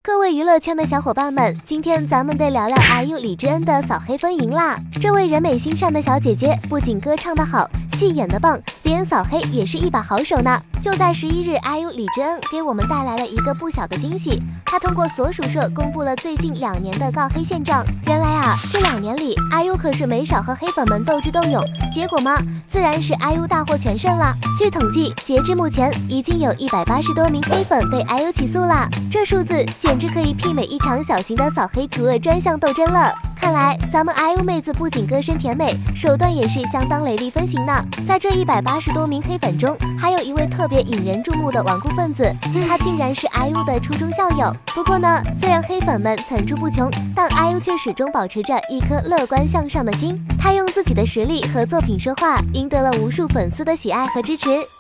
各位娱乐圈的小伙伴们，今天咱们得聊聊 IU 李智恩的扫黑风云啦。这位人美心善的小姐姐，不仅歌唱得好，戏演得棒，连扫黑也是一把好手呢。就在11日 ，IU 李智恩给我们带来了一个不小的惊喜，她通过所属社公布了最近2年的告黑现状。原来啊，这2年里 ，IU 可是没少和黑粉们斗智斗勇，结果嘛，自然是 IU 大获全胜了。据统计，截至目前，已经有180多名黑粉被 IU 起诉了，这数字简直可以媲美一场小型的扫黑除恶专项斗争了。看来咱们 IU 妹子不仅歌声甜美，手段也是相当雷厉风行呢。在这180多名黑粉中，还有一位特别引人注目的顽固分子，他竟然是 IU 的初中校友。不过呢，虽然黑粉们层出不穷，但 IU 却始终保持着一颗乐观向上的心。他用自己的实力和作品说话，赢得了无数粉丝的喜爱和支持。